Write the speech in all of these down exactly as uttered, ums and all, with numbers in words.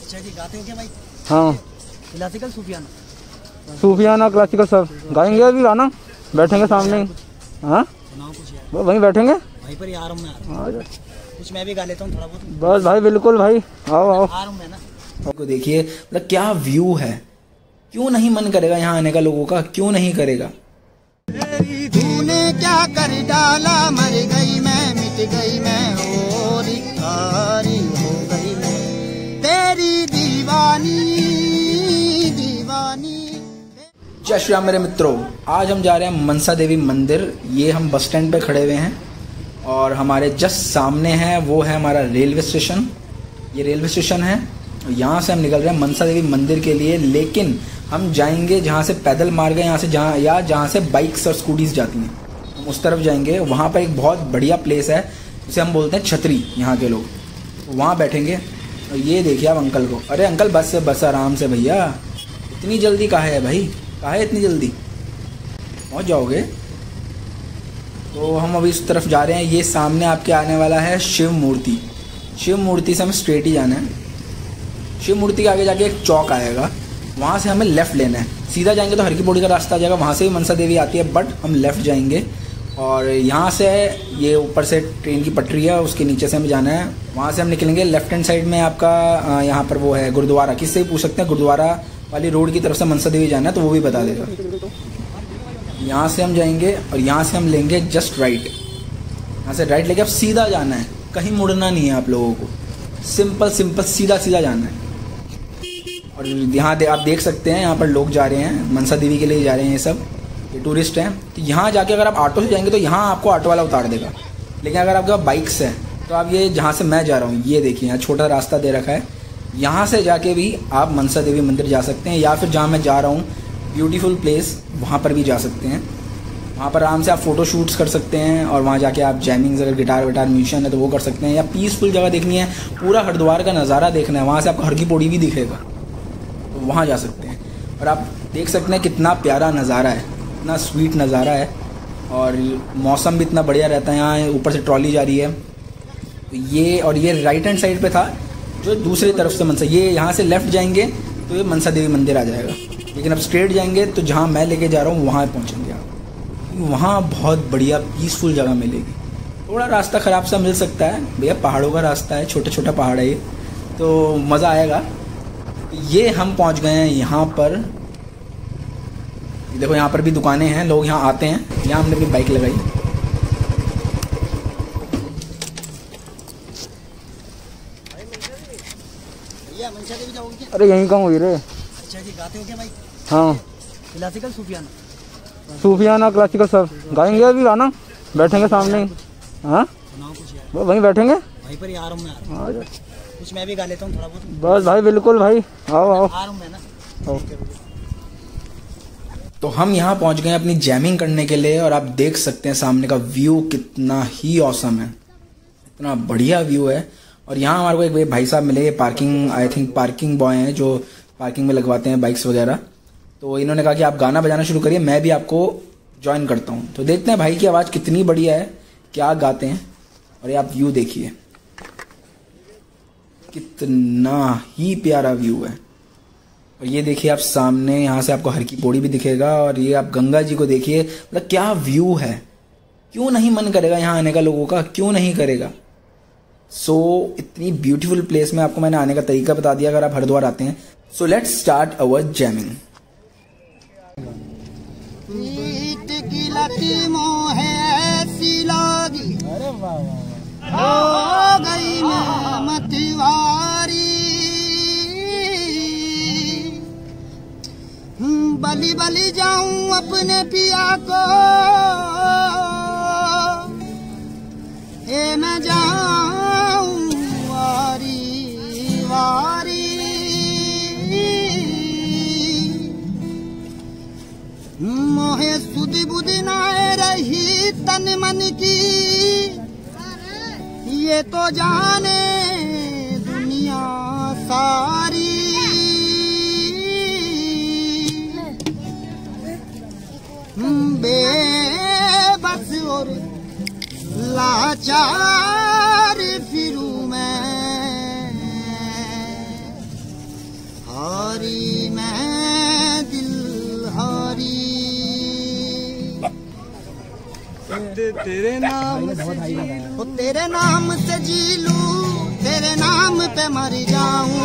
अच्छा जी, गाते हो क्या भाई? हाँ, क्लासिकल सूफियाना? सूफियाना क्लासिकल सब गाएंगे। अभी गाना बैठेंगे सामने ही। हाँ, सुनाओ कुछ यार। वो वहीं बैठेंगे। वहीं पर ही आ रहा हूँ मैं। कुछ मैं भी गा लेता हूँ थोड़ा बहुत। बस भाई, बिल्कुल भाई, आओ आओ। आ रहा हूँ मैं ना। आपको देखिए मतलब क्या व्यू है, क्यों नहीं मन करेगा यहाँ आने का लोगों का, क्यों नहीं करेगा। तूने क्या कर डाला, मर गई मैं, मिट गई मैं, और कारी हो गई मैं, तेरी दीवानी दीवानी। जय श्री राम मेरे मित्रों, आज हम जा रहे हैं मनसा देवी मंदिर। ये हम बस स्टैंड पे खड़े हुए हैं और हमारे जस्ट सामने है वो है हमारा रेलवे स्टेशन। ये रेलवे स्टेशन है, यहाँ से हम निकल रहे हैं मनसा देवी मंदिर के लिए। लेकिन हम जाएंगे जहाँ से पैदल मार्ग है, यहाँ से जहाँ या जहाँ से बाइक्स और स्कूटीज जाती हैं, हम उस तरफ जाएंगे। वहाँ पर एक बहुत बढ़िया प्लेस है जिसे हम बोलते हैं छतरी, यहाँ के लोग। तो वहाँ बैठेंगे। और ये देखिए आप अंकल को, अरे अंकल बस से बस आराम से भैया, इतनी जल्दी काहे है भाई, काहे इतनी जल्दी, पहुँच जाओगे। तो हम अभी इस तरफ जा रहे हैं। ये सामने आपके आने वाला है शिव मूर्ति। शिव मूर्ति से हमें स्ट्रेट ही जाना है। शिव मूर्ति के आगे जाके एक चौक आएगा, वहाँ से हमें लेफ़्ट लेना है। सीधा जाएंगे तो हर की पौड़ी का रास्ता आ जाएगा, वहाँ से भी मनसा देवी आती है, बट हम लेफ़्ट जाएंगे। और यहाँ से ये ऊपर से ट्रेन की पटरी है, उसके नीचे से हमें जाना है। वहाँ से हम निकलेंगे। लेफ्ट हैंड साइड में आपका यहाँ पर वो है गुरुद्वारा। किससे भी पूछ सकते हैं, गुरुद्वारा वाली रोड की तरफ से मनसा देवी जाना है तो वो भी बता देगा। यहाँ से हम जाएंगे और यहाँ से हम लेंगे जस्ट राइट। यहाँ से राइट लेके अब सीधा जाना है, कहीं मुड़ना नहीं है आप लोगों को। सिंपल सिंपल सीधा सीधा जाना है। और यहाँ दे, आप देख सकते हैं यहाँ पर लोग जा रहे हैं, मनसा देवी के लिए जा रहे हैं, ये सब ये टूरिस्ट हैं। तो यहाँ जाके अगर आप ऑटो से जाएंगे तो यहाँ आपको ऑटो वाला उतार देगा। लेकिन अगर आपके पास बाइक्स है तो आप ये जहाँ से मैं जा रहा हूँ, ये देखिए यहाँ छोटा रास्ता दे रखा है, यहाँ से जाके भी आप मनसा देवी मंदिर जा सकते हैं। या फिर जहाँ मैं जा रहा हूँ ब्यूटीफुल प्लेस, वहाँ पर भी जा सकते हैं। वहाँ पर आराम से आप फ़ोटो शूट्स कर सकते हैं और वहाँ जाके आप जैमिंग्स, अगर गिटार विटार म्यूजिशियन है तो वो कर सकते हैं। या पीसफुल जगह देखनी है, पूरा हरिद्वार का नज़ारा देखना है, वहाँ से आपको हर की पौड़ी भी दिखेगा, तो वहाँ जा सकते हैं। और आप देख सकते हैं कितना प्यारा नज़ारा है, इतना स्वीट नज़ारा है। और मौसम भी इतना बढ़िया रहता है। यहाँ ऊपर से ट्रॉली जा रही है। तो ये और ये राइट हैंड साइड पे था जो दूसरी तरफ से मनसा, ये यहाँ से लेफ़्ट जाएंगे तो ये मनसा देवी मंदिर आ जाएगा। लेकिन अब स्ट्रेट जाएंगे तो जहाँ मैं लेके जा रहा हूँ वहाँ पहुँचेंगे आप। वहाँ बहुत बढ़िया पीसफुल जगह मिलेगी। थोड़ा रास्ता ख़राब सा मिल सकता है भैया, पहाड़ों का रास्ता है, छोटा छोटा पहाड़ है ये, तो मज़ा आएगा। ये हम पहुँच गए हैं यहाँ पर। देखो यहाँ पर भी दुकानें हैं, लोग यहाँ आते हैं। यहाँ हमने अपनी बाइक लगाई। भैया मनसा देवी जाओगे क्या? अरे यहीं कहाँ हुई रे। अच्छा जी, गाते हो क्या भाई? हाँ, क्लासिकल सूफियाना? सूफियाना क्लासिकल सब गाएंगे। अभी गाना बैठेंगे सामने ही। हाँ, सुनाओ कुछ यार। वो वहीं बैठेंगे। वहीं पर ही आ रहा हूँ मैं। हाँ, कुछ मैं भी गा लेता हूँ थोड़ा बहुत। बस भाई, बिल्कुल भाई, आओ आओ। आ रहा हूँ मैं ना। तो हम यहाँ पहुँच गए अपनी जैमिंग करने के लिए। और आप देख सकते हैं सामने का व्यू कितना ही ऑसम है, इतना बढ़िया व्यू है। और यहाँ हमारे को एक भाई साहब मिले, parking I think parking boy हैं जो पार्किंग में लगवाते हैं बाइक्स वगैरह। तो इन्होंने कहा कि आप गाना बजाना शुरू करिए, मैं भी आपको ज्वाइन करता हूँ। तो देखते हैं भाई की आवाज़ कितनी बढ़िया है, क्या गाते हैं। और ये आप व्यू देखिए, कितना ही प्यारा व्यू है। और ये देखिए आप सामने, यहाँ से आपको हर की पौड़ी भी दिखेगा। और ये आप गंगा जी को देखिए, मतलब क्या व्यू है, क्यों नहीं मन करेगा यहाँ आने का लोगों का, क्यों नहीं करेगा। सो so, इतनी ब्यूटीफुल प्लेस में आपको मैंने आने का तरीका बता दिया अगर आप हरिद्वार आते हैं। So let's start our jamming. अरे वाह हो गई मैं मतवारी, बली बली जाऊं अपने पिया को, ए मैं जाऊं वारी वारी, मोहे सुध बुध नाए रही तन मन की, ये तो जाने दुनिया सारी, बेबस और लाचार फिरूं मैं, हारी मैं दिल हारी। तेरे नाम ओ तेरे नाम से जी लूं, तेरे नाम पे मर जाऊं,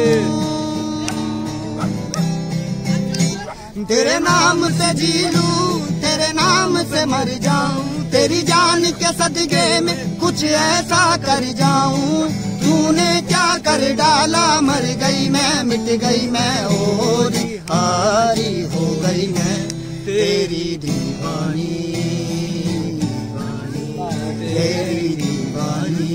तेरे नाम से जी लूं, तेरे नाम से मर जाऊं, तेरी जान के सदके में कुछ ऐसा कर जाऊं। तूने क्या कर डाला, मर गई मैं, मिट गई मैं, और हारी हो गई मैं, तेरी दीवानी, तेरी दीवानी,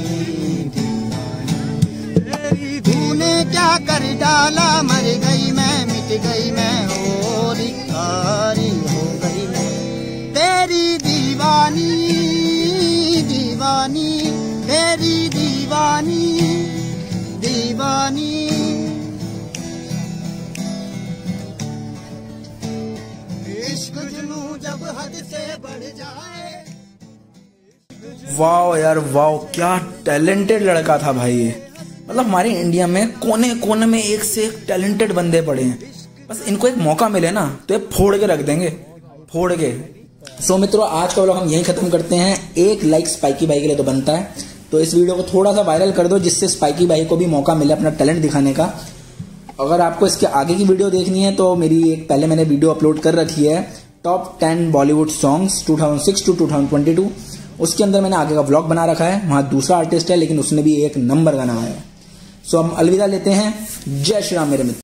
दीवानी। तूने क्या कर डाला, मर गई मैं, मिट गई मैं, और हारी हो गई मैं, तेरी दीवानी, दीवानी, तेरी दीवानी, दीवानी। इश्क जुनूं जब हद से बढ़ जाए। वाओ यार वाओ, क्या टैलेंटेड लड़का था भाई ये। मतलब हमारे इंडिया में कोने कोने में एक से एक टैलेंटेड बंदे पड़े हैं, बस इनको एक मौका मिले ना तो ये फोड़ के रख देंगे, फोड़ के। सो so, मित्रों आज का व्लॉग हम यहीं खत्म करते हैं। एक लाइक स्पाइकी भाई के लिए तो बनता है, तो इस वीडियो को थोड़ा सा वायरल कर दो जिससे स्पाइकी भाई को भी मौका मिले अपना टैलेंट दिखाने का। अगर आपको इसके आगे की वीडियो देखनी है तो मेरी एक पहले मैंने वीडियो अपलोड कर रखी है, top ten Bollywood songs two thousand six to two thousand twenty two. उसके अंदर मैंने आगे का व्लॉग बना रखा है, वहां दूसरा आर्टिस्ट है लेकिन उसने भी एक नंबर गाना है। सो हम अलविदा लेते हैं। जय श्री राम मेरे मित्र।